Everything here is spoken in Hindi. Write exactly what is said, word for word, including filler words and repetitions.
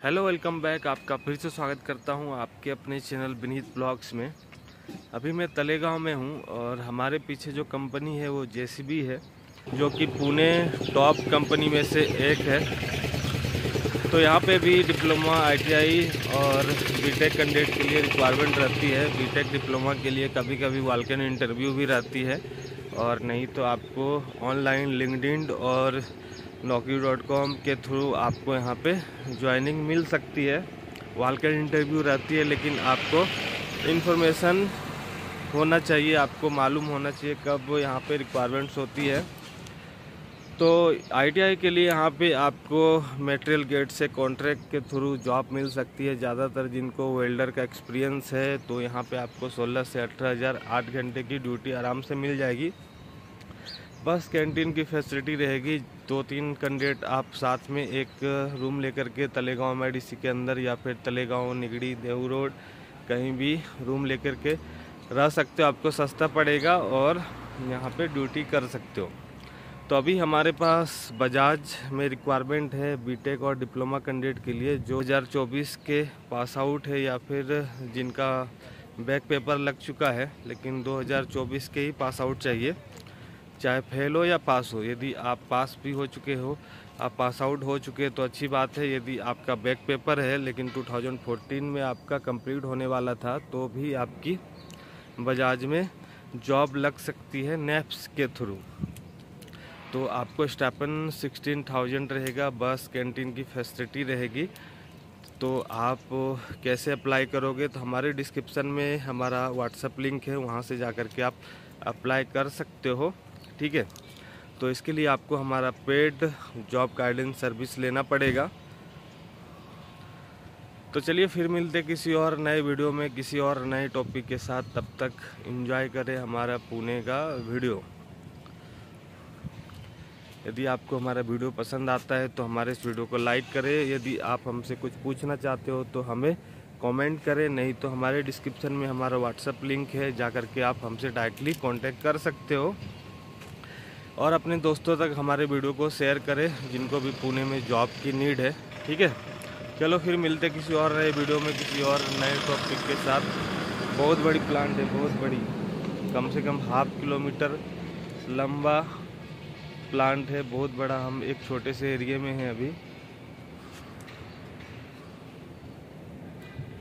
Hello, welcome back. आपका फिर से स्वागत करता हूं आपके अपने चैनल विनीत ब्लॉग्स में। अभी मैं तलेगांव में हूं और हमारे पीछे जो कंपनी है वो जेसीबी है, जो कि पुणे टॉप कंपनी में से एक है। तो यहां पे भी डिप्लोमा, आईटीआई और बीटेक कैंडिडेट के लिए रिक्वायरमेंट रहती है। बीटेक डिप्लोमा के लिए कभी कभी वॉल्कन इंटरव्यू भी रहती है, और नहीं तो आपको ऑनलाइन लिंक्डइन और नौकरी डॉट कॉम के थ्रू आपको यहाँ पे ज्वाइनिंग मिल सकती है। वॉल्कन इंटरव्यू रहती है, लेकिन आपको इन्फॉर्मेशन होना चाहिए, आपको मालूम होना चाहिए कब यहाँ पे रिक्वायरमेंट्स होती है। तो आईटीआई के लिए यहाँ पे आपको मटेरियल गेट से कॉन्ट्रैक्ट के थ्रू जॉब मिल सकती है। ज़्यादातर जिनको वेल्डर का एक्सपीरियंस है, तो यहाँ पे आपको सोलह से अठारह हज़ार आठ घंटे की ड्यूटी आराम से मिल जाएगी। बस कैंटीन की फैसिलिटी रहेगी। दो तीन कैंडिडेट आप साथ में एक रूम लेकर के तलेगांव मेडिसी के अंदर या फिर तलेगांव, निगड़ी, देव रोड कहीं भी रूम लेकर के रह सकते हो। आपको सस्ता पड़ेगा और यहाँ पे ड्यूटी कर सकते हो। तो अभी हमारे पास बजाज में रिक्वायरमेंट है बीटेक और डिप्लोमा कैंडिडेट के लिए, जो दो हज़ार चौबीस के पास आउट है या फिर जिनका बैक पेपर लग चुका है, लेकिन दो हज़ार चौबीस के ही पास आउट चाहिए, चाहे फेल हो या पास हो। यदि आप पास भी हो चुके हो, आप पास आउट हो चुके तो अच्छी बात है। यदि आपका बैक पेपर है लेकिन दो हज़ार चौदह में आपका कंप्लीट होने वाला था, तो भी आपकी बजाज में जॉब लग सकती है नेप्स के थ्रू। तो आपको स्टाइपेंड सोलह हज़ार रहेगा, बस कैंटीन की फैसिलिटी रहेगी। तो आप कैसे अप्लाई करोगे? तो हमारे डिस्क्रिप्शन में हमारा व्हाट्सएप लिंक है, वहाँ से जा कर के आप अप्लाई कर सकते हो, ठीक है। तो इसके लिए आपको हमारा पेड जॉब गाइडेंस सर्विस लेना पड़ेगा। तो चलिए फिर मिलते किसी और नए वीडियो में, किसी और नए टॉपिक के साथ। तब तक एंजॉय करें हमारा पुणे का वीडियो। यदि आपको हमारा वीडियो पसंद आता है तो हमारे इस वीडियो को लाइक करें। यदि आप हमसे कुछ पूछना चाहते हो तो हमें कमेंट करें, नहीं तो हमारे डिस्क्रिप्शन में हमारा व्हाट्सएप लिंक है, जा कर के आप हमसे डायरेक्टली कांटेक्ट कर सकते हो। और अपने दोस्तों तक हमारे वीडियो को शेयर करें जिनको भी पुणे में जॉब की नीड है, ठीक है। चलो फिर मिलते किसी और नए वीडियो में, किसी और नए टॉपिक के साथ। बहुत बड़ी प्लांट है, बहुत बड़ी, कम से कम हाफ किलोमीटर लंबा प्लांट है, बहुत बड़ा। हम एक छोटे से एरिया में हैं अभी।